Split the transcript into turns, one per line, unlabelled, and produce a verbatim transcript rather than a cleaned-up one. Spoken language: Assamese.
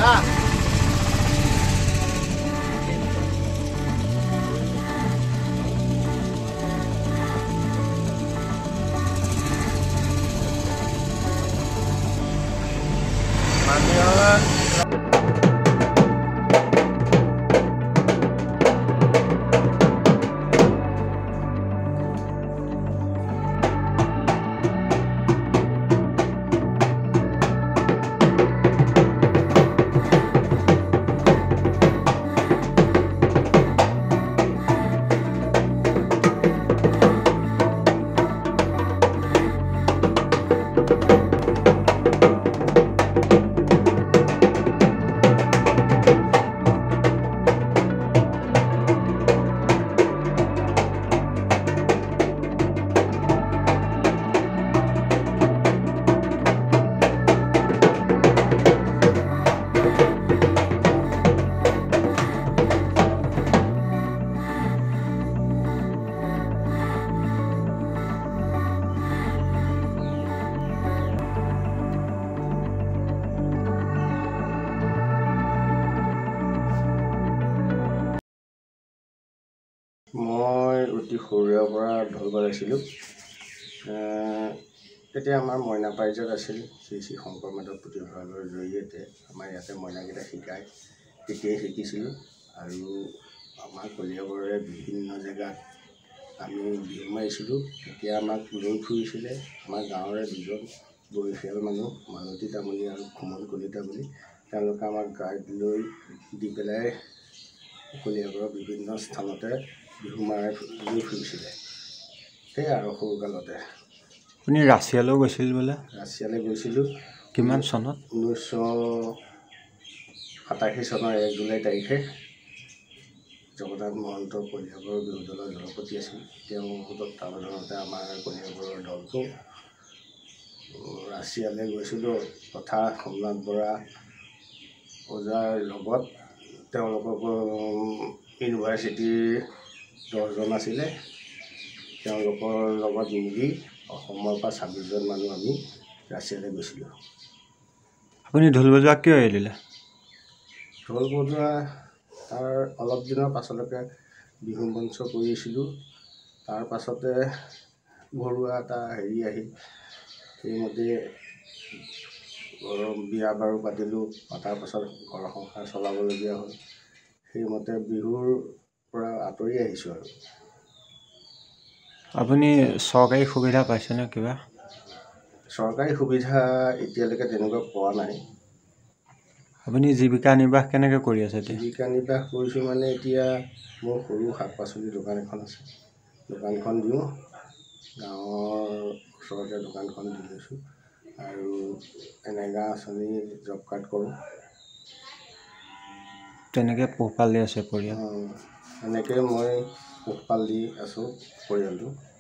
মই অতি সৰুৰে পৰা ঢোল বজাইছিলোঁ। তেতিয়া আমাৰ মইনা পাৰিজাত আছিল, শ্ৰী শ্ৰী শংকৰ মাধৱ পুথিভঁৰালৰ জৰিয়তে আমাৰ ইয়াতে মইনাকেইটা শিকায়, তেতিয়াই শিকিছিলোঁ। আৰু আমাৰ কলিয়াবৰৰে বিভিন্ন জেগাত আমি বিহু মাৰিছিলোঁ। তেতিয়া আমাক লৈ ফুৰিছিলে আমাৰ গাঁৱৰে দুজন বয়সীয়াল মানুহ, মালতী তামুলী আৰু খুমন কলিতা বুলি। তেওঁলোকে আমাক গাইড লৈ দি পেলাই কলিয়াবৰৰ বিভিন্ন স্থানতে বিহু মাৰাই লৈ ফুৰিছিলে। সেয়াই আৰু সৰুকালতে।
আপুনি ৰাছিয়ালৈ গৈছিল বোলে?
ৰাছিয়ালৈ গৈছিলোঁ।
কিমান চনত?
ঊনৈছশ সাতাশী চনৰ এক জুলাই তাৰিখে। জগন্নাথ মহন্ত কলিয়াবৰৰ বিহু দলৰ দলপতি আছিল। তেওঁ তত্বাৱধানতে আমাৰ কলিয়াবৰৰ দলটো ৰাছিয়ালৈ গৈছিলোঁ তথা সোমনাথ বৰা ওজাৰ লগত। তেওঁলোকক ইউনিভাৰ্চিটিৰ দহজন আছিলে, তেওঁলোকৰ লগত মিলি অসমৰ পৰা ছাব্বিছজন মানুহ আমি ৰাছিয়ালৈ গৈছিলোঁ।
আপুনি ঢোল বজোৱা কিয় এৰিলে?
ঢোল বজোৱা তাৰ অলপ দিনৰ পাছলৈকে বিহু মঞ্চ কৰিছিলোঁ। তাৰ পাছতে ঘৰুৱা এটা হেৰি আহিল, সেইমতে বিয়া বাৰু পাতিলোঁ, পতাৰ পাছত ঘৰ সংসাৰ চলাবলগীয়া হ'ল। সেইমতে বিহুৰ পৰা আঁতৰি আহিছোঁ। আৰু
আপুনি চৰকাৰী সুবিধা পাইছেনে কিবা?
চৰকাৰী সুবিধা এতিয়ালৈকে তেনেকুৱা পোৱা নাই।
আপুনি জীৱিকা নিৰ্বাহ কেনেকৈ কৰি আছে?
জীৱিকা নিৰ্বাহ কৰিছোঁ মানে এতিয়া মোৰ সৰু শাক পাচলিৰ দোকান এখন আছে, দোকানখন দিওঁ, গাঁৱৰ ওচৰতে দোকানখন দি লৈছোঁ। আৰু এনেগা আঁচনি জব কাৰ্ড কৰোঁ।
তেনেকৈ পোহপাল দি আছে পৰিয়াল?
এনেকৈ মই পোহপাল দি আছোঁ পৰিয়ালটো।